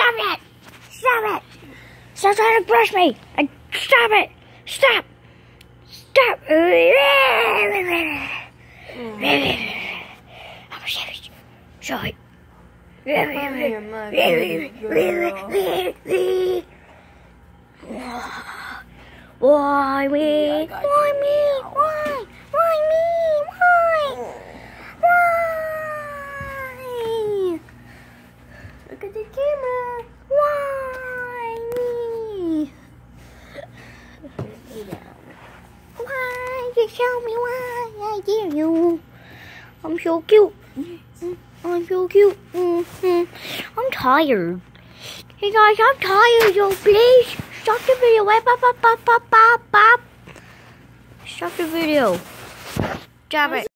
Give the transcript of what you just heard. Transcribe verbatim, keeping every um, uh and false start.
Stop it! Stop it! Stop trying to brush me! And stop it! Stop! Stop! I'm a savage. Sorry. Why me? Why me? Why? Why me? Why? Why? Look at the camera. Why me? Why? Just show me why I dare you. I'm so cute. I'm so cute. Mm-hmm. I'm tired. Hey guys, I'm tired, so please stop the video. Bop, bop, bop, bop, bop, bop. Stop the video. Stop it.